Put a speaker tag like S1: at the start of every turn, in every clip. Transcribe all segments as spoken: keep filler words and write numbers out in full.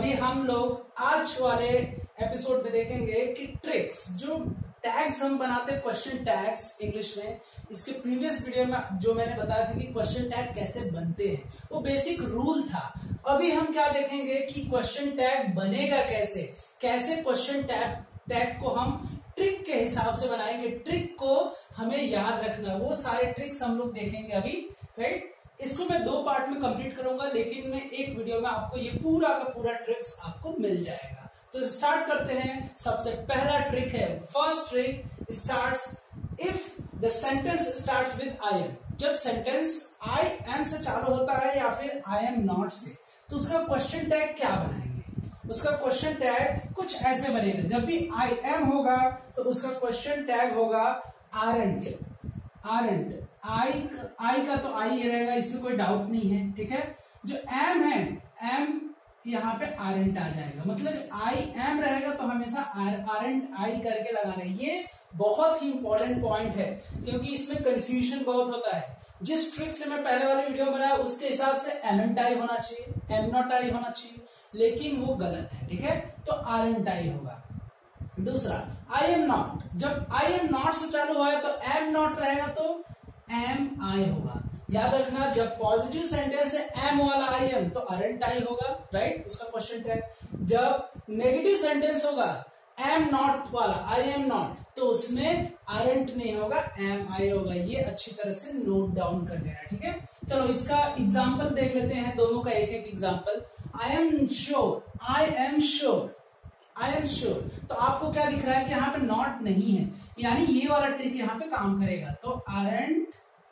S1: अभी हम लोग आज वाले एपिसोड में देखेंगे कि ट्रिक्स, जो टैग्स हम बनाते हैं क्वेश्चन टैग्स इंग्लिश में, इसके प्रीवियस वीडियो में जो मैंने बताया था कि क्वेश्चन टैग कैसे बनते हैं, वो बेसिक रूल था। अभी हम क्या देखेंगे कि क्वेश्चन टैग बनेगा कैसे, कैसे क्वेश्चन टैग टैग को हम ट्रिक के हिसाब से बनाएंगे, ट्रिक को हमें याद रखना, वो सारे ट्रिक्स हम लोग देखेंगे अभी, राइट। इसको मैं दो पार्ट में कंप्लीट करूंगा, लेकिन मैं एक वीडियो में आपको ये पूरा का पूरा ट्रिक्स आपको मिल जाएगा। तो स्टार्ट करते हैं। सबसे पहला ट्रिक है, first trick starts if the sentence starts with I am. जब सेंटेंस आई एम से चालू होता है या फिर आई एम नॉट से, तो उसका क्वेश्चन टैग क्या बनाएंगे? उसका क्वेश्चन टैग कुछ ऐसे बनेगा। जब भी आई एम होगा तो उसका क्वेश्चन टैग होगा आरंट। आरंट आई आई का तो आई ही रहेगा, इसमें कोई डाउट नहीं है, ठीक है। जो एम है, एम यहाँ पे आरंट आ जाएगा, मतलब आई एम रहेगा तो हमेशा आरंट आई करके लगाना है। ये बहुत ही इंपॉर्टेंट पॉइंट है क्योंकि इसमें कंफ्यूजन बहुत होता है। जिस ट्रिक से मैं पहले वाले वीडियो बनाया उसके हिसाब से एम एंट आई होना चाहिए, एम नॉट आई होना चाहिए, लेकिन वो गलत है, ठीक है। तो आरंट आई होगा। दूसरा, आई एम नॉट, जब आई एम नॉट से चालू हुआ है तो एम नॉट रहेगा तो एम आई होगा। याद रखना, जब पॉजिटिव सेंटेंस है एम वाला आई एम तो अरेंट आई होगा, राइट, उसका क्वेश्चन टैग। जब नेगेटिव सेंटेंस होगा एम नॉट वाला, आई एम नॉट, तो उसमें अरेंट नहीं होगा, एम आई होगा। ये अच्छी तरह से नोट डाउन कर लेना, ठीक है। चलो इसका एग्जाम्पल देख लेते हैं, दोनों का एक एक example. I am sure, I am sure, I am sure, तो आपको क्या दिख रहा है कि यहाँ पे नॉट नहीं है, यानी ये वाला ट्रिक यहाँ पे काम करेगा। तो आरंट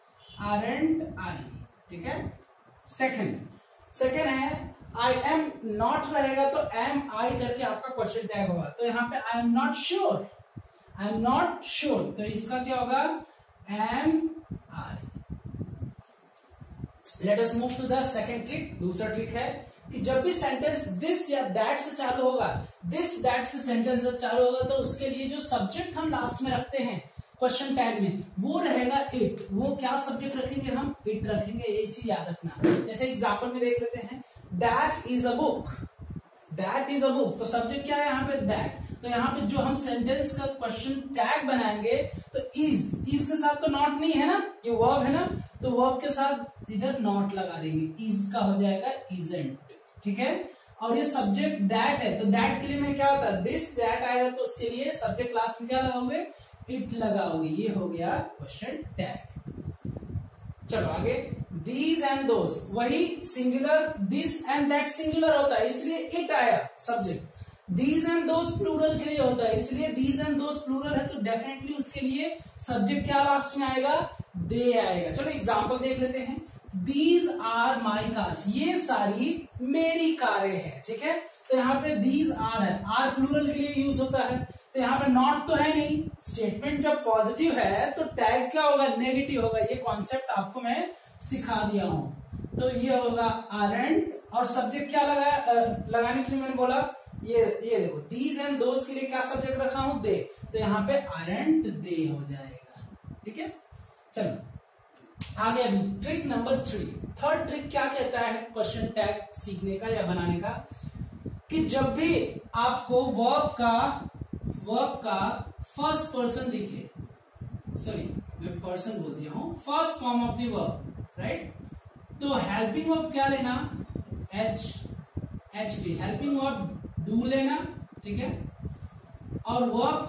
S1: आरंट आई, ठीक है। सेकंड सेकंड है आई एम नॉट रहेगा तो एम आई करके आपका क्वेश्चन टैग होगा। तो यहाँ पे I am not sure, I am not sure, तो इसका क्या होगा, am I. Let us move to the second trick. दूसरा ट्रिक है कि जब भी सेंटेंस दिस या दैट से चालू होगा, दिस दैट से सेंटेंस जब चालू होगा तो उसके लिए जो सब्जेक्ट हम लास्ट में रखते हैं क्वेश्चन टैग में, वो रहेगा इट। वो क्या सब्जेक्ट रखेंगे, हम इट रखेंगे, ये चीज याद रखना। जैसे एग्जांपल में देख लेते हैं, that is a book, that is a book, तो सब्जेक्ट क्या है यहाँ पे, दैट। तो यहाँ पे जो हम सेंटेंस का क्वेश्चन टैग बनाएंगे तो इज, इज के साथ तो नॉट नहीं है ना, ये वर्ब है ना, तो वर्ब के साथ इधर नॉट लगा देंगे, इज का हो जाएगा इजंट, ठीक है। और ये सब्जेक्ट दैट है, तो दैट के लिए मैंने क्या होता है, दिस दैट आएगा तो उसके लिए सब्जेक्ट लास्ट में क्या लगाओगे, इट लगाओगे। ये हो गया क्वेश्चन टैग। चलो आगे, दीज एंड दोस, वही singular, this and that singular होता है इसलिए इट आया subject. These and those plural के लिए होता है इसलिए दीज एंड दोस प्लूरल है तो डेफिनेटली उसके लिए सब्जेक्ट क्या लास्ट में आएगा, दे आएगा। चलो एग्जांपल देख लेते हैं। दीज आर माई कार्स, ये सारी मेरी कारें हैं, ठीक है। तो यहाँ पे दीज आर है, आर प्लूरल के लिए यूज होता है, तो यहाँ पे नॉट तो है नहीं। स्टेटमेंट जब पॉजिटिव है तो टैग क्या होगा, नेगेटिव होगा। ये कॉन्सेप्ट आपको मैं सिखा दिया हूं। तो ये होगा आरंट, और सब्जेक्ट क्या लगा लगाने के लिए मैंने बोला, ये ये देखो, दीज एंड दोस के लिए क्या सब्जेक्ट रखा हूं, दे, तो यहाँ पे आरंट दे हो जाएगा, ठीक है। चलो आगे, अभी trick number three. Third trick क्या कहता है क्वेश्चन टैग सीखने का या बनाने का, कि जब भी आपको वर्ब का वर्ब का फर्स्ट पर्सन दिखे, सॉरी मैं पर्सन बोल दिया हूं, first form of the verb, right, तो हेल्पिंग वर्ब क्या लेना, H H P, helping verb do लेना, ठीक है। और वर्ब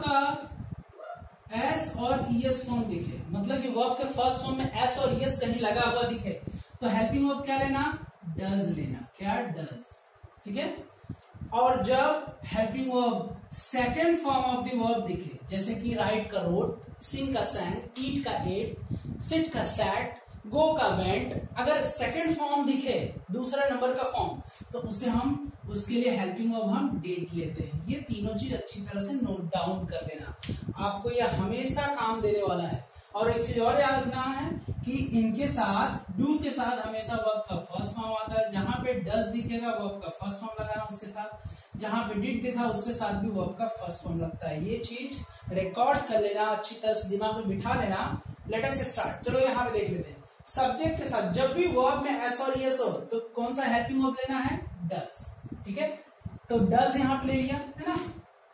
S1: का एस और ईएस फॉर्म दिखे, मतलब कि वर्ब के फर्स्ट फॉर्म में एस और ईएस कहीं लगा हुआ दिखे, तो हेल्पिंग वर्ब क्या लेना, डज लेना, क्या, डज, ठीक है। और जब helping verb second form of the verb दिखे, जैसे कि राइट का रोट, सिंग का सैंग, ईट का एट, सिट का सैट, गो का वेंट, अगर सेकेंड फॉर्म दिखे, दूसरा नंबर का फॉर्म, तो उसे हम, उसके लिए हेल्पिंग वर्ब हम डेट लेते हैं। ये तीनों चीज अच्छी तरह से नोट डाउन कर लेना, आपको यह हमेशा काम देने वाला है। और एक चीज और याद रखना है कि इनके साथ, डू के साथ हमेशा वर्ब का फर्स्ट फॉर्म आता है। जहां पे डज दिखेगा वर्ब का फर्स्ट फॉर्म लगाना उसके साथ, जहां पे डिड दिखा उसके साथ भी वर्ब का फर्स्ट फॉर्म लगता है। ये चीज रिकॉर्ड कर लेना, अच्छी तरह से दिमाग में बिठा लेना। Let us start. चलो यहाँ पे देख लेते हैं, सब्जेक्ट के साथ जब भी वर्ब में एस और एस हो तो कौन सा हेल्पिंग वर्ब लेना है, डज, ठीक है। तो डज यहां पे ले लिया है ना।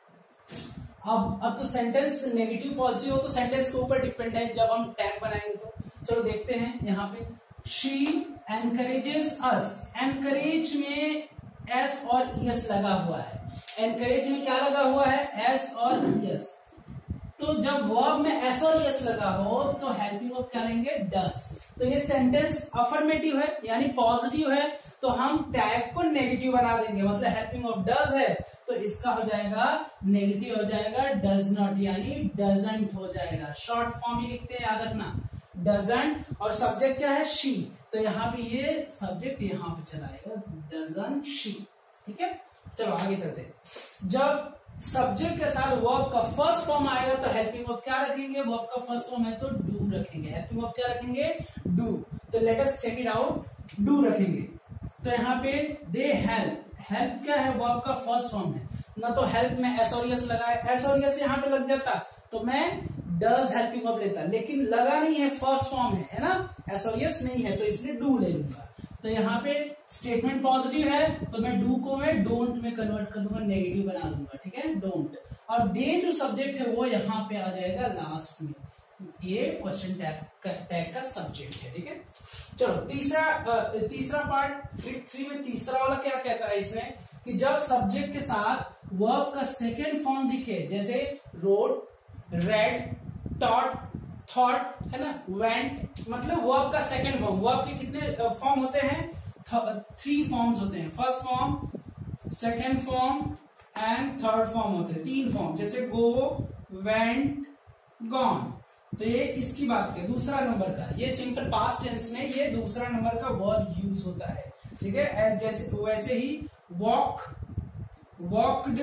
S1: अब अब तो सेंटेंस नेगेटिव पॉजिटिव हो तो सेंटेंस के ऊपर डिपेंड है जब हम टैग बनाएंगे तो। चलो देखते हैं यहाँ पे, शी एनकरेजेस अस। एनकरेज में एस और यस लगा हुआ है। एनकरेज में क्या लगा हुआ है? एस और यस। तो जब वर्ब में एस और यस लगा हो तो हेल्पिंग वर्ब क्या लेंगे? डज। तो ये सेंटेंस अफर्मेटिव है यानी पॉजिटिव है, तो हम टैग को नेगेटिव बना देंगे। मतलब हेल्पिंग वर्ब डज है तो इसका हो जाएगा नेगेटिव, हो जाएगा डज नॉट यानी डजंट हो जाएगा। शॉर्ट फॉर्म ही लिखते हैं, याद रखना, डजंट। और सब्जेक्ट क्या है? शी। तो यहाँ पे ये सब्जेक्ट यहाँ पे चलाएगा, डजंट शी। ठीक है, चलो आगे चलते हैं। जब सब्जेक्ट के साथ वर्ब का फर्स्ट फॉर्म आएगा तो हेल्पिंग वर्ब क्या रखेंगे? वर्ब का फर्स्ट फॉर्म है तो डू रखेंगे। हेल्पिंग वर्ब क्या रखेंगे? डू। तो let us check it out, do रखेंगे। तो यहाँ पे दे हेल्प, हेल्प क्या है? वर्ब का फर्स्ट फॉर्म है ना, तो हेल्प में एस और यस लगा है, एस और यस यहाँ पे लग जाता तो मैं डज हेल्पिंग वर्ब लेता, लेकिन लगा नहीं है, फर्स्ट फॉर्म है, है ना, एस और यस नहीं है, तो इसलिए डू ले लूंगा। तो यहाँ पे स्टेटमेंट पॉजिटिव है तो मैं डू को मैं डोंट में कन्वर्ट कर दूंगा, नेगेटिव बना दूंगा। ठीक है, डोंट। और दे जो सब्जेक्ट है वो यहाँ पे आ जाएगा लास्ट में, ये क्वेश्चन टैग टैग का सब्जेक्ट है। ठीक है, चलो तीसरा तीसरा पार्ट, ट्रिक थ्री में तीसरा वाला क्या कहता है इसमें कि जब सब्जेक्ट के साथ वर्ब का सेकेंड फॉर्म दिखे, जैसे रोड, रेड, टॉट, थॉट, है ना, वेंट, मतलब वर्ब का सेकेंड फॉर्म। वर्ब के कितने फॉर्म होते हैं? थ्री फॉर्म्स होते हैं, first form, second form and third form होते हैं, तीन फॉर्म। जैसे गो, वेंट, गॉन, तो ये इसकी बात है दूसरा नंबर का। ये सिंपल पास्ट टेंस में ये दूसरा नंबर का वर्ब यूज होता है। ठीक है, जैसे वैसे ही वॉक, वॉकड,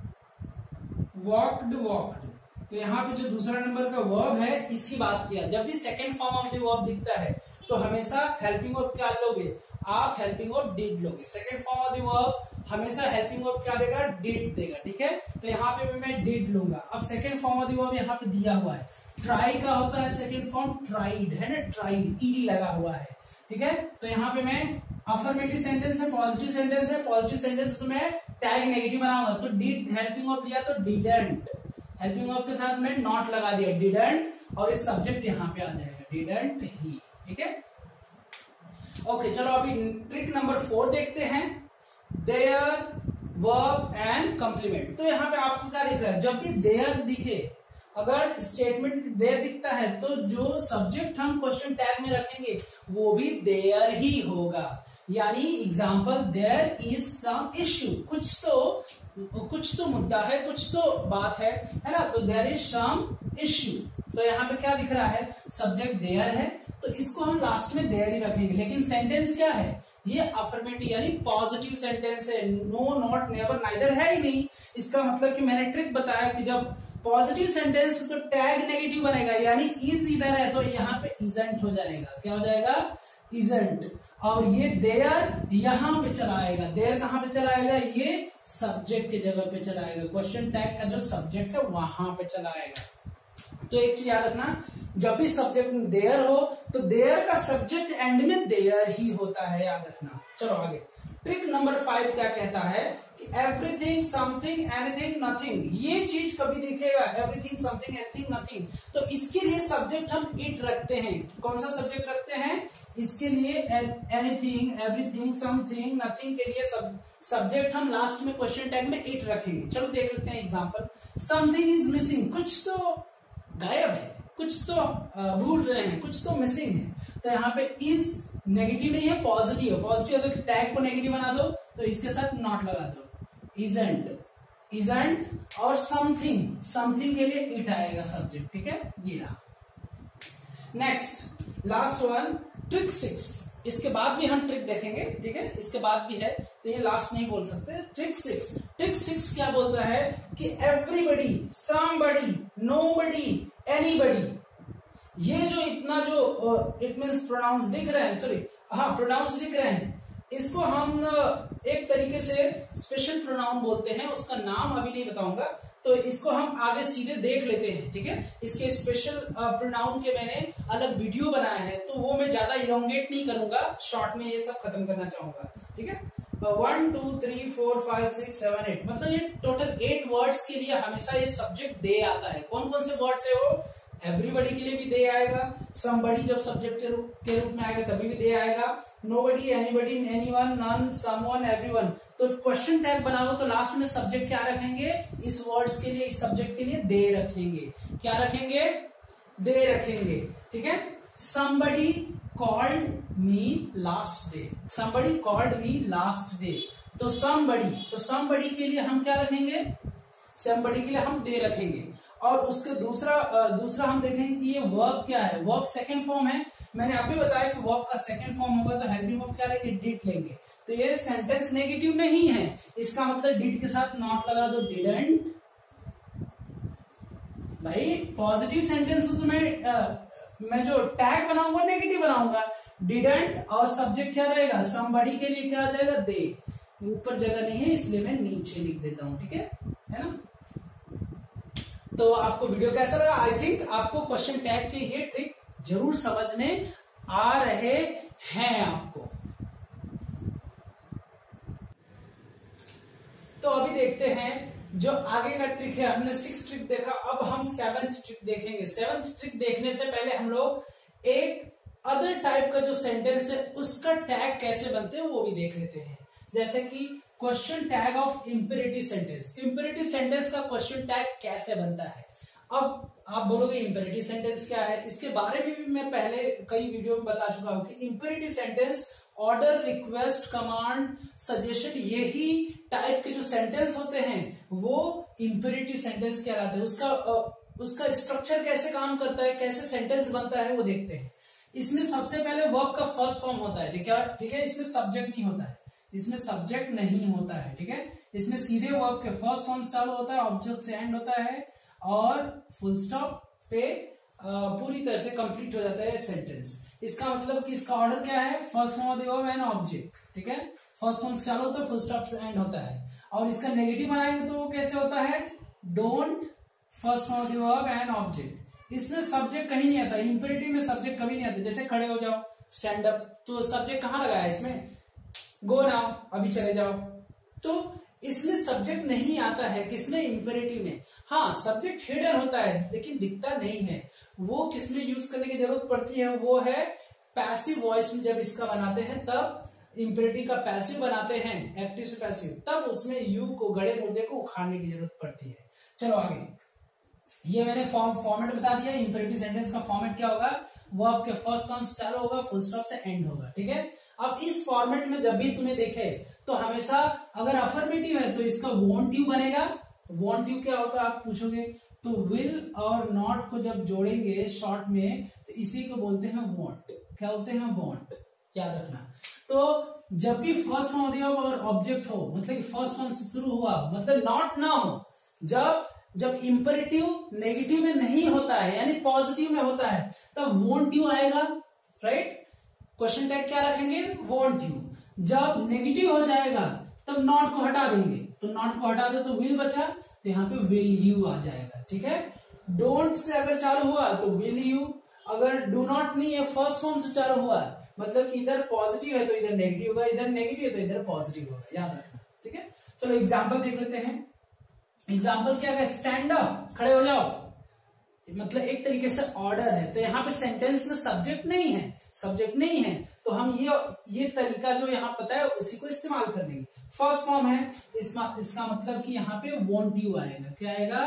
S1: वॉकड, वॉकड, तो यहाँ पे जो दूसरा नंबर का वर्ब है इसकी बात किया। जब भी second form of the verb दिखता है तो हमेशा हेल्पिंग वर्ब क्या लोगे? आप हेल्पिंग वर्ब डिड लोगे। Second form of the verb हमेशा हेल्पिंग वर्ब क्या देगा? डिड देगा। ठीक है, तो यहाँ पे मैं डिड लूंगा। अब second form of the verb यहाँ पे दिया हुआ है, ट्राई का होता है सेकेंड फॉर्म ट्राइड, है ना, ट्राइड, ईडी लगा हुआ है। ठीक है, तो यहाँ पे मैं अफर्मेटिव सेंटेंस है, पॉजिटिव सेंटेंस है, पॉजिटिव सेंटेंस तो मैं टैग नेगेटिव बनाऊंगा, तो डिड हेल्पिंग वर्ब लिया तो डिडंट, हेल्पिंग वर्ब के साथ में नॉट लगा दिया, डिडंट, और इस सब्जेक्ट यहाँ पे आ जाएगा, डिडंट ही। ठीक है, ओके, चलो अभी ट्रिक नंबर फोर देखते हैं, देयर, वर्ब एंड कंप्लीमेंट। तो यहाँ पे आपको क्या दिख रहा है? जब भी देयर दिखे, अगर स्टेटमेंट देयर दिखता है तो जो सब्जेक्ट हम क्वेश्चन टैग में रखेंगे वो भी देयर ही होगा। यानी example, there is some issue, कुछ तो कुछ तो मुद्दा है, कुछ तो बात है, है ना, तो देयर इज सम इश्यू। तो यहाँ पे क्या दिख रहा है? सब्जेक्ट देयर है तो इसको हम लास्ट में देयर ही रखेंगे। लेकिन सेंटेंस क्या है? ये अफर्मेटिव यानी पॉजिटिव सेंटेंस है, नो, नॉट, नेवर, नाइदर है ही नहीं। इसका मतलब कि मैंने ट्रिक बताया कि जब पॉजिटिव सेंटेंस तो टैग नेगेटिव बनेगा, यानी इज इधर है तो यहाँ पे इजंट हो जाएगा। क्या हो जाएगा? इजंट। और ये देयर यहां पे चलाएगा, देयर कहां पे चलाएगा? ये सब्जेक्ट की जगह पे चलाएगा, क्वेश्चन टैग का जो सब्जेक्ट है वहां पे चलाएगा। तो एक चीज याद रखना, जब भी सब्जेक्ट में देयर हो तो देयर का सब्जेक्ट एंड में देयर ही होता है, याद रखना। चलो आगे, ट्रिक नंबर फाइव क्या कहता है कि एवरीथिंग, समथिंग, एनीथिंग, नथिंग, ये चीज कभी दिखेगा, एवरीथिंग, समथिंग, एनीथिंग, नथिंग, तो इसके लिए सब्जेक्ट हम इट रखते हैं। कौन सा सब्जेक्ट रखते हैं? इसके लिए एनीथिंग, एवरीथिंग, समथिंग, नथिंग के लिए सब सब्जेक्ट हम लास्ट में क्वेश्चन टैग में इट रखेंगे। चलो देख लेते हैं एग्जांपल, समथिंग इज मिसिंग, कुछ तो गायब है, कुछ तो भूल रहे हैं, कुछ तो मिसिंग है। तो यहाँ पे इज नेगेटिव नहीं है, पॉजिटिव है, पॉजिटिव है तो टैग को नेगेटिव बना दो, तो इसके साथ नॉट लगा दो, इजंट, इजंट, और समथिंग, समथिंग के लिए इट आएगा सब्जेक्ट। ठीक है, ये रहा। Next last one, trick six, इसके बाद भी हम ट्रिक देखेंगे। ठीक है, इसके बाद भी है तो ये लास्ट नहीं बोल सकते। ट्रिक सिक्स, ट्रिक सिक्स क्या बोलता है कि एवरीबडी, समबडी, नोबडी, एनीबडी, ये जो इतना जो इट मीन्स प्रोनाउंस दिख रहे हैं, सॉरी हाँ प्रोनाउंस दिख रहे हैं, इसको हम एक तरीके से स्पेशल प्रोनाउन बोलते हैं, उसका नाम अभी नहीं बताऊंगा, तो इसको हम आगे सीधे देख लेते हैं। ठीक है, इसके स्पेशल प्रोनाउन के मैंने अलग वीडियो बनाए हैं, तो वो मैं ज्यादा इलोंगेट नहीं करूंगा, शॉर्ट में ये सब खत्म करना चाहूंगा। ठीक है, one two three four five six seven eight, मतलब ये टोटल एट वर्ड्स के लिए हमेशा ये सब्जेक्ट दे आता है। कौन कौन से वर्ड्स है वो? एवरीबॉडी के लिए भी दे आएगा, समबडी जब सब्जेक्ट के रूप के रूप में आएगा तभी भी दे आएगा, nobody, anybody, anyone, none, someone, everyone. तो क्वेश्चन टैग बनाओ तो लास्ट में सब्जेक्ट क्या रखेंगे? इस वर्ड्स के लिए, इस सब्जेक्ट के लिए दे रखेंगे। क्या रखेंगे? दे रखेंगे। ठीक है। somebody called me last day, somebody called me last day। तो somebody, तो somebody के लिए हम क्या रखेंगे? somebody के लिए हम दे रखेंगे। और उसके दूसरा दूसरा हम देखेंगे कि ये वर्ब क्या है। वर्ब सेकंड फॉर्म है। मैंने अभी बताया कि वर्ब का सेकंड फॉर्म होगा तो हेल्पिंग वर्ब क्या लेंगे? डिड लेंगे। तो ये सेंटेंस नेगेटिव नहीं है, इसका मतलब डिड के साथ नॉट लगा दो, डिडंट। भाई पॉजिटिव सेंटेंस तो मैं आ, मैं जो टैग बनाऊंगा नेगेटिव बनाऊंगा। डिडंट और सब्जेक्ट क्या रहेगा? समबडी के लिए क्या आ जाएगा? दे। ऊपर जगह नहीं है इसलिए मैं नीचे लिख देता हूं। ठीक है, है ना। तो आपको वीडियो कैसा लगा? आई थिंक आपको क्वेश्चन टैग के ये ट्रिक जरूर समझ में आ रहे हैं आपको। तो अभी देखते हैं जो आगे का ट्रिक है। हमने सिक्स ट्रिक देखा, अब हम सेवंथ ट्रिक देखेंगे। सेवंथ ट्रिक देखने से पहले हम लोग एक अदर टाइप का जो सेंटेंस है उसका टैग कैसे बनते हैं वो भी देख लेते हैं। जैसे कि question tag of imperative sentence. Imperative sentence का क्वेश्चन टैग कैसे बनता है? अब आप बोलोगे इंपेरेटिव सेंटेंस क्या है? इसके बारे में भी मैं पहले कई वीडियो में बता चुका हूं कि imperative sentence order, request, command, suggestion, यही टाइप के जो सेंटेंस होते हैं वो इंपेरेटिव सेंटेंस कहलाते हैं। उसका उसका स्ट्रक्चर कैसे काम करता है, कैसे सेंटेंस बनता है वो देखते हैं। इसमें सबसे पहले वर्ब का फर्स्ट फॉर्म होता है। ठीक है, इसमें सब्जेक्ट नहीं होता है, इसमें सब्जेक्ट नहीं होता है। ठीक है, इसमें सीधे वर्ब के फर्स्ट फॉर्म चालू होता है, ऑब्जेक्ट से एंड होता है और फुल स्टॉप पे पूरी तरह से कंप्लीट हो जाता है सेंटेंस। इसका मतलब कि इसका ऑर्डर क्या है? First form of the verb and object. ठीक है, फर्स्ट फॉर्म से चालू होता है, फुल स्टॉप से एंड होता है। और इसका नेगेटिव बनाएंगे तो वो कैसे होता है? Don't, first form of the verb and object. इसमें सब्जेक्ट कहीं नहीं आता, इंपेरेटिव में सब्जेक्ट कभी नहीं आता। जैसे खड़े हो जाओ, स्टैंड अप, तो सब्जेक्ट कहां लगाया है इसमें? गो नाउ, अभी चले जाओ। तो इसमें सब्जेक्ट नहीं आता है। किसमें? इंपेरेटिव में। हाँ, सब्जेक्ट हिडन होता है लेकिन दिखता नहीं है। वो किसमें यूज करने की जरूरत पड़ती है? वो है पैसिव वॉइस में। जब इसका बनाते हैं तब इंपेरेटिव का पैसिव बनाते हैं, एक्टिव से पैसिव, तब उसमें यू को, गड़े मुर्दे को उखाड़ने की जरूरत पड़ती है। चलो आगे, ये मैंने फॉर्म फॉर्मेट बता दिया। इंपेरेटिव सेंटेंस का फॉर्मेट क्या होगा? वर्ब के फर्स्ट फॉर्म से चालू होगा, फुल स्टॉप से एंड होगा। ठीक है, अब इस फॉर्मेट में जब भी तुम्हें देखे तो हमेशा अगर अफर्मेटिव है तो इसका वॉन्ट यू बनेगा। वॉन्ट यू क्या होता है आप पूछोगे? तो विल और नॉट को जब जोड़ेंगे शॉर्ट में तो इसी को बोलते हैं वॉन्ट। क्या बोलते हैं? वॉन्ट। याद रखना। तो जब भी फर्स्ट फॉर्म दिया और ऑब्जेक्ट हो, मतलब कि फर्स्ट फॉर्म से शुरू हुआ, मतलब नॉट ना हो, जब जब इंपेरेटिव नेगेटिव में नहीं होता है यानी पॉजिटिव में होता है तब वॉन्ट यू आएगा। राइट, क्वेश्चन टैग क्या रखेंगे? Want you. जब नेगेटिव हो जाएगा तब नॉट को हटा देंगे, तो नॉट को हटा दे तो विल बचा, तो यहाँ पे विल यू आ जाएगा। ठीक है, डोंट से अगर चालू हुआ तो विल यू, अगर डू नॉट नहीं है, फर्स्ट फॉर्म से चालू हुआ, मतलब कि इधर पॉजिटिव है तो इधर नेगेटिव होगा, इधर नेगेटिव है तो इधर पॉजिटिव होगा। याद रखना। ठीक है, चलो एग्जाम्पल देख लेते हैं। एग्जाम्पल क्या है? स्टैंड अप, खड़े हो जाओ, मतलब एक तरीके से ऑर्डर है। तो यहाँ पे सेंटेंस में सब्जेक्ट नहीं है, सब्जेक्ट नहीं है तो हम ये ये तरीका जो यहाँ पता है उसी को इस्तेमाल कर लेंगे। फर्स्ट फॉर्म है, इसका इसका मतलब कि यहाँ पे वॉन्ट यू आएगा। क्या आएगा?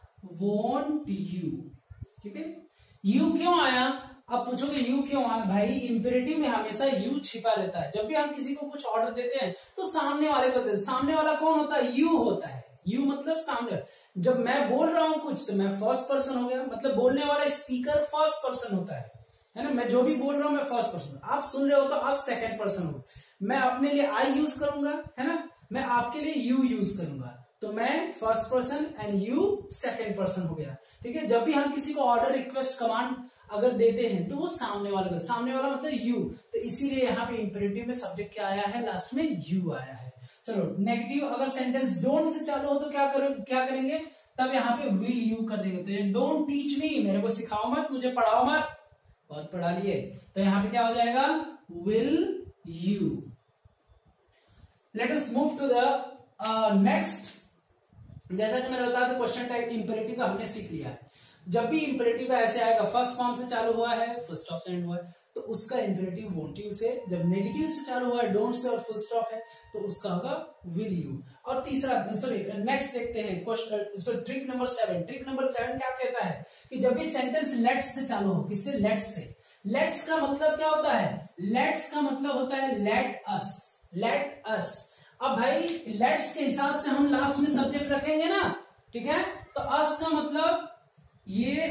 S1: Won't you. ठीक है, यू क्यों आया? अब पूछोगे यू क्यों आया? भाई इंपेरेटिव में हमेशा यू छिपा रहता है। जब भी हम किसी को कुछ ऑर्डर देते हैं तो सामने वाले को देते, सामने वाला कौन होता है? यू होता है। यू मतलब सामने। जब मैं बोल रहा हूं कुछ तो मैं फर्स्ट पर्सन हो गया, मतलब बोलने वाला स्पीकर फर्स्ट पर्सन होता है, है ना। मैं जो भी बोल रहा हूं मैं फर्स्ट पर्सन, आप सुन रहे हो तो आप सेकंड पर्सन हो। मैं अपने लिए आई यूज करूंगा, है ना, मैं आपके लिए यू यूज करूंगा, तो मैं first person and you second person हो गया। ठीक है, जब भी हम किसी को ऑर्डर, रिक्वेस्ट, कमांड अगर देते हैं तो वो सामने वाला का, सामने वाला मतलब यू, तो इसीलिए यहाँ पे इंपेरेटिव में सब्जेक्ट क्या आया है? लास्ट में यू आया है। चलो नेगेटिव अगर सेंटेंस डोंट से चालू हो तो क्या करो क्या करेंगे? तब यहाँ पे विल यू कर देंगे। तो ये डोंट टीच मी, मेरे को सिखाओ मत, मुझे पढ़ाओ मत, बहुत पढ़ा लिए, तो यहाँ पे क्या हो जाएगा? Will you. Let us move to the next. जैसा कि मैंने बताया था क्वेश्चन टैग इंपेरेटिव का हमने सीख लिया है। जब भी इंपेरेटिव का ऐसे आएगा, फर्स्ट फॉर्म से चालू हुआ है, फुल स्टॉप से एंड हुआ है, तो उसका इंपेरेटिव वोंट यू से। जब नेगेटिव से चालू हुआ है, डोंट से और फुल स्टॉप है, तो उसका होगा विल यू। और तीसरा, सॉरी नेक्स्ट देखते हैं question, so trick number seven. Trick number seven क्या कहता है कि जब भी सेंटेंस लेट्स से चालू हो, किससे? Let's say. लेट्स का मतलब क्या होता है? लेट्स का मतलब होता है लेट अस, लेट अस। अब भाई लेट्स के हिसाब से हम लास्ट में सब्जेक्ट रखेंगे ना, ठीक है? तो अस का मतलब ये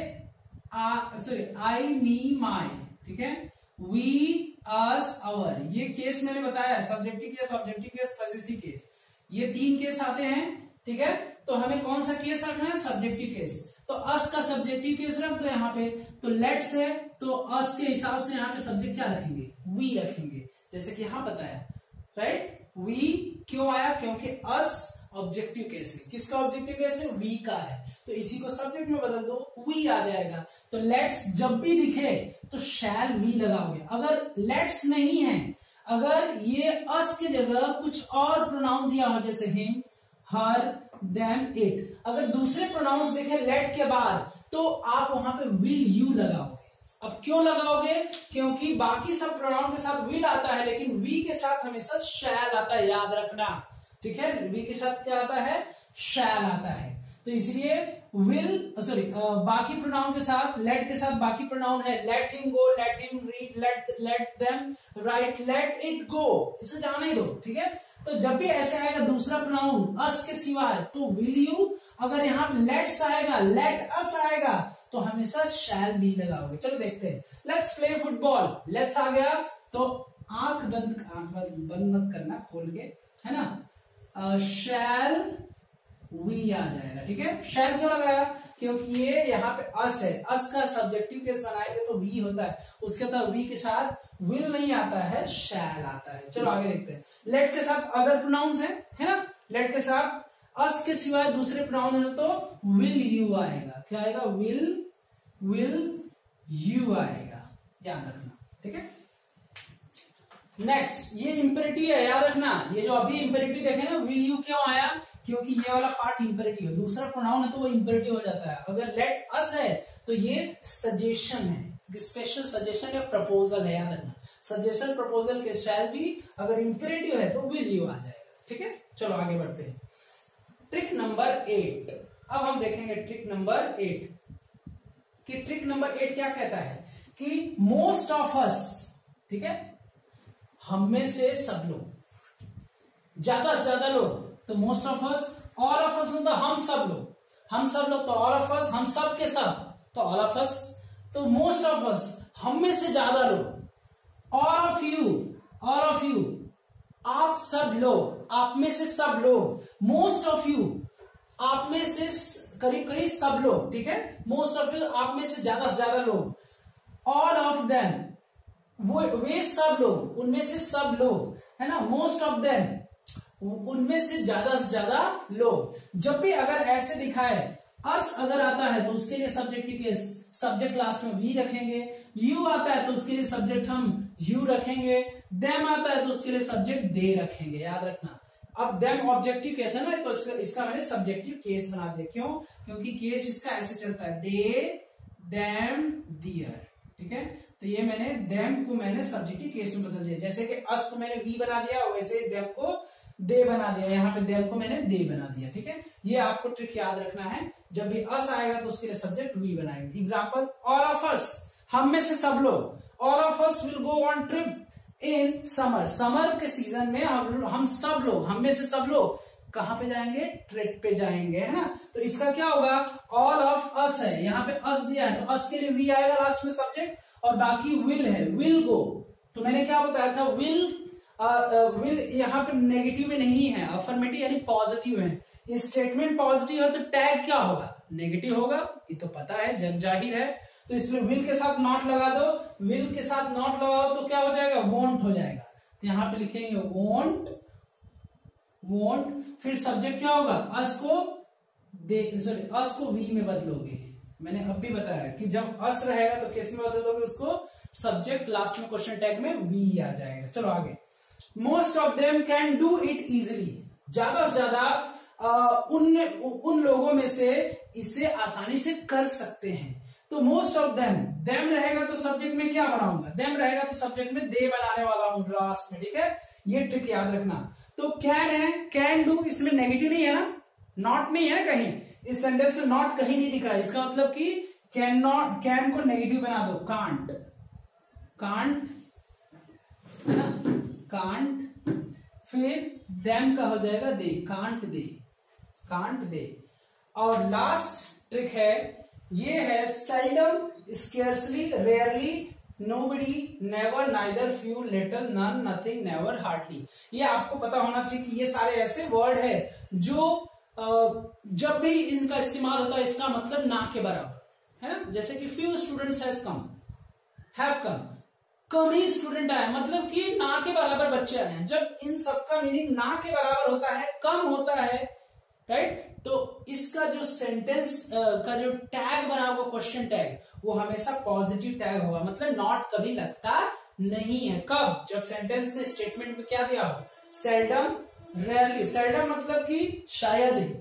S1: सॉरी आई मी माई, ठीक है? वी अस आवर, ये केस मैंने बताया, subjective case, objective case, possessive case, ये तीन केस आते हैं, ठीक है? तो हमें कौन सा केस रखना है? Subjective case. तो अस का सब्जेक्टिव केस रख दो यहाँ पे। तो लेट्स है तो अस के हिसाब से यहाँ पे सब्जेक्ट क्या रखेंगे? वी रखेंगे, जैसे कि यहाँ बताया, राइट? वी क्यों आया? क्योंकि अस ऑब्जेक्टिव केस है। किसका ऑब्जेक्टिव केस है? वी का है, तो इसी को सब्जेक्ट में बदल दो, वी आ जाएगा। तो लेट्स जब भी दिखे तो शैल वी लगाओगे। अगर लेट्स नहीं है, अगर ये अस की जगह कुछ और प्रोनाउन दिया हो, जैसे हिम, हर, देम, इट, अगर दूसरे प्रोनाउंस देखे लेट के बाद, तो आप वहां पे विल यू लगाओगे। अब क्यों लगाओगे? क्योंकि बाकी सब प्रोनाउन के साथ विल आता है, लेकिन वी के साथ हमेशा शैल आता है, याद रखना, ठीक है? वी के साथ क्या आता है? शैल आता है। तो इसलिए विल सॉरी बाकी प्रोनाउन के साथ, लेट के साथ बाकी प्रोनाउन है, let him go, let him read, let let them write, let it go, इसे जाने दो, ठीक है? तो जब भी ऐसे आएगा दूसरा प्रोनाउन अस के सिवाय, तो विल यू। अगर यहाँ लेट्स आएगा, लेट अस आएगा, तो हमेशा शैल बी लगाओगे। चलो देखते हैं। लेट्स प्ले फुटबॉल, लेट्स आ गया तो आंख बंद, आंख बंद मत करना, खोल के, है ना? शैल वी आ जाएगा, ठीक है? शैल क्यों लगाया? क्योंकि ये यहाँ पे अस है, अस का सब्जेक्टिव केस बनाएंगे तो वी होता है, उसके साथ वी के साथ विल नहीं आता है, शैल आता है। चलो आगे देखते हैं। लेट के साथ अदर प्रोनाउंस है, है ना? लेट के साथ अस के सिवाय दूसरे प्रोनाउन है, तो विल यू आएगा। क्या आएगा? विल विल यू आएगा, याद रखना, ठीक है? नेक्स्ट, ये इंपेरेटिव है, याद रखना। ये जो अभी इंपेरेटिव देखे ना, विल यू क्यों आया? क्योंकि ये वाला पार्ट इंपेरेटिव है, दूसरा प्रोनाउन है तो वो इंपेरेटिव हो जाता है। अगर लेट अस है तो ये सजेशन है, स्पेशल सजेशन या प्रपोजल है, याद रखना। सजेशन प्रपोजल के शैल भी अगर इंपेरेटिव है तो विल यू आ जाएगा, ठीक है? चलो आगे बढ़ते हैं। Trick number eight. अब हम देखेंगे ट्रिक नंबर एट कि ट्रिक नंबर एट क्या कहता है कि मोस्ट ऑफ अस, ठीक है? हम में से सब लोग, ज्यादा से ज्यादा लोग, तो most of us. All of us मतलब हम सब लोग, हम सब लोग, तो ऑल ऑफ अस, हम सब के सब, तो ऑल ऑफ अस। तो मोस्ट ऑफ अस, हम में से ज्यादा लोग। All of you, all of you, आप सब लोग, आप में से सब लोग। मोस्ट ऑफ यू, आप में से करीब करीब सब लोग, ठीक है? मोस्ट ऑफ यू, आप में से ज्यादा से ज्यादा लोग। ऑल ऑफ देम, वो वे सब लोग, उनमें से सब लोग, है ना? मोस्ट ऑफ देम, उनमें से ज्यादा से ज्यादा लोग। जब भी अगर ऐसे दिखाए, अस अगर आता है तो उसके लिए सब्जेक्टिव केस, सब्जेक्ट लास्ट में वी रखेंगे। यू आता है तो उसके लिए सब्जेक्ट हम यू रखेंगे। देम आता है तो उसके लिए सब्जेक्ट दे रखेंगे, याद रखना। अब देम ऑब्जेक्टिव केस है ना, तो इसका, इसका मैंने सब्जेक्टिव केस बना दिया। क्यों? क्योंकि केस इसका ऐसे चलता है, दे, देम, दियर, ठीक है? तो ये मैंने देम को मैंने सब्जेक्टिव केस में बदल दिया। जैसे कि अस को मैंने वी बना दिया, वैसे ही देम को दे बना दिया। यहाँ पे देम को मैंने दे बना दिया, ठीक है? ये आपको ट्रिक याद रखना है। जब भी अस आएगा तो उसके लिए सब्जेक्ट वी बनाएंगे। एग्जाम्पल, ऑल ऑफ अस, हम में से सब लोग। All of us will go on trip in summer, summer के सीजन में हम, हम सब लोग, हम में से सब लोग कहां पे जाएंगे? ट्रिप पे जाएंगे, है ना? तो इसका क्या होगा? ऑल ऑफ अस है, यहाँ पे अस दिया है, तो अस के लिए वी आएगा लास्ट में सब्जेक्ट, और बाकी विल है, विल गो। तो मैंने क्या बताया था? विल विल यहाँ पे नेगेटिव में नहीं है, अफर्मेटिव यानी पॉजिटिव है। ये स्टेटमेंट पॉजिटिव है तो टैग क्या होगा? नेगेटिव होगा, ये तो पता है, जग जाहिर है। तो इसमें विल के साथ नॉट लगा दो, विल के साथ नॉट लगाओ तो क्या हो जाएगा? वोंट हो जाएगा। तो यहाँ पे लिखेंगे वोंट, वोंट, फिर सब्जेक्ट क्या होगा? अस को दे, सॉरी अस को वी में बदलोगे। मैंने अब भी बताया कि जब अस रहेगा तो कैसे बदलोगे उसको? सब्जेक्ट लास्ट में क्वेश्चन टैग में वी आ जाएगा। चलो आगे। Most of them can do it easily, ज्यादा से ज्यादा उन उन लोगों में से इसे आसानी से कर सकते हैं। तो मोस्ट ऑफ देम, देम रहेगा तो सब्जेक्ट में क्या बनाऊंगा, देम रहेगा तो सब्जेक्ट में दे बनाने वाला हूं लास्ट में, ठीक है, ये ट्रिक याद रखना। तो कैन है, कैन डू, इसमें नेगेटिव नहीं है ना, नॉट नहीं है कहीं, इस सेंटेंस में नॉट कहीं नहीं दिख रहा है, इसका मतलब कि कैन नॉट, कैन को नेगेटिव बना दो, कांट, कांट है ना, कांट, फिर देम का हो जाएगा दे, कांट दे, कांट दे। और लास्ट ट्रिक है, ये है seldom, scarcely, rarely, nobody, never, neither, few, little, none, nothing, never, hardly. ये आपको पता होना चाहिए कि ये सारे ऐसे वर्ड है जो आ, जब भी इनका इस्तेमाल होता है इसका मतलब ना के बराबर है ना। जैसे कि few students has come, have come, कम ही स्टूडेंट आए, मतलब कि ना के बराबर बच्चे आए हैं। जब इन सबका मीनिंग ना के बराबर होता है, कम होता है, राइट, तो इसका जो सेंटेंस का जो टैग बना होगा, क्वेश्चन टैग, वो हमेशा पॉजिटिव टैग होगा, मतलब नॉट कभी लगता नहीं है। कब? जब सेंटेंस में स्टेटमेंट में क्या दिया हो, सेल्डम, रेयरली। सेल्डम मतलब कि शायद ही,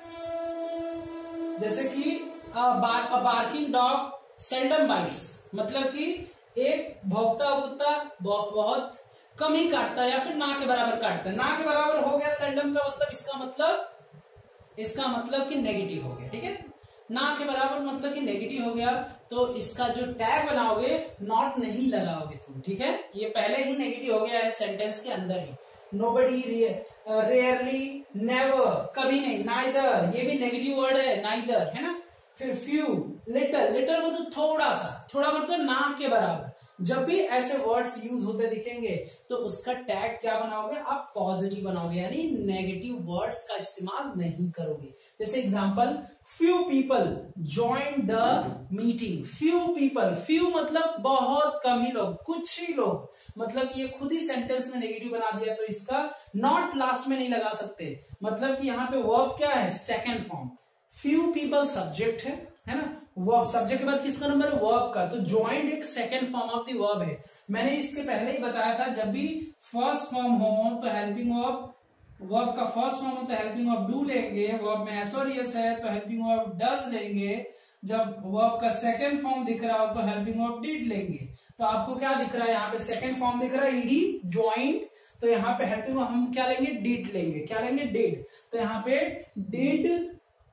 S1: जैसे कि bar, barking dog seldom bites, मतलब कि एक भौंकता कुत्ता बहुत, बहुत कम ही काटता है या फिर ना के बराबर काटता है। ना के बराबर हो गया सेल्डम का मतलब, इसका मतलब इसका मतलब कि नेगेटिव हो गया, ठीक है। ना के बराबर मतलब कि नेगेटिव हो गया, तो इसका जो टैग बनाओगे नॉट नहीं लगाओगे तुम, ठीक है। ये पहले ही नेगेटिव हो गया है सेंटेंस के अंदर ही। नोबडी, रेयरली, नेवर, कभी नहीं, नाइदर, ये भी नेगेटिव वर्ड है, नाइदर, है ना। फिर फ्यू, लिटिल, लिटिल मतलब थोड़ा सा, थोड़ा मतलब ना के बराबर। जब भी ऐसे वर्ड्स यूज होते दिखेंगे तो उसका टैग क्या बनाओगे आप, पॉजिटिव बनाओगे, यानी नेगेटिव वर्ड्स का इस्तेमाल नहीं करोगे। जैसे example, few people join the meeting, few people, few मतलब बहुत कम ही लोग, कुछ ही लोग, मतलब कि ये खुद ही सेंटेंस में नेगेटिव बना दिया, तो इसका नॉट लास्ट में नहीं लगा सकते। मतलब कि यहाँ पे वर्ब क्या है, second form. Few people subject है, है ना, वर्ब, सब्जेक्ट के बाद किसका नंबर है, वर्ब का, तो ज्वाइंट एक second form of the verb है। मैंने इसके पहले ही बताया था, जब भी फर्स्ट फॉर्म हो तो हेल्पिंग वर्ब, वर्ब का फर्स्ट फॉर्म हो तो हेल्पिंग वर्ब डू लेंगे, वर्ब में एस और एस है तो हेल्पिंग वर्ब डज लेंगे, जब वर्ब का सेकंड फॉर्म दिख रहा हो तो हेल्पिंग वर्ब डिड लेंगे। तो आपको क्या दिख रहा है यहाँ पे, सेकंड फॉर्म दिख रहा है ईडी, ज्वाइंट, तो यहाँ पे हेल्पिंग वर्ब हम क्या लेंगे, डिड लेंगे, क्या लेंगे, डिड। तो यहाँ पे डिड,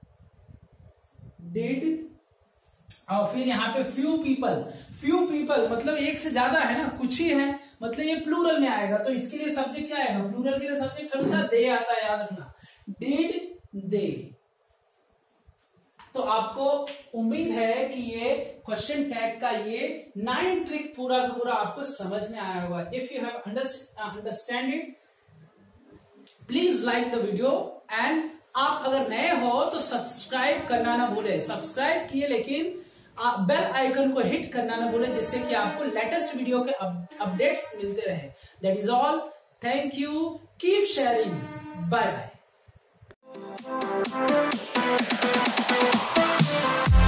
S1: डिड, और फिर यहाँ पे फ्यू पीपल, फ्यू पीपल मतलब एक से ज्यादा है ना, कुछ ही है, मतलब ये प्लूरल में आएगा, तो इसके लिए सब्जेक्ट क्या आएगा, प्लूरल के लिए सब्जेक्ट हमेशा दे आता है, याद रखना, डिड, दे। तो आपको उम्मीद है कि ये क्वेश्चन टैग का ये नाइन ट्रिक पूरा का पूरा आपको समझ में आया होगा। If you have understand it, please like the video, and आप अगर नए हो तो सब्सक्राइब करना ना भूले। सब्सक्राइब किए लेकिन बेल आइकन को हिट करना ना भूले, जिससे कि आपको लेटेस्ट वीडियो के अपडेट्स मिलते रहे। That is all, thank you, keep sharing, bye bye.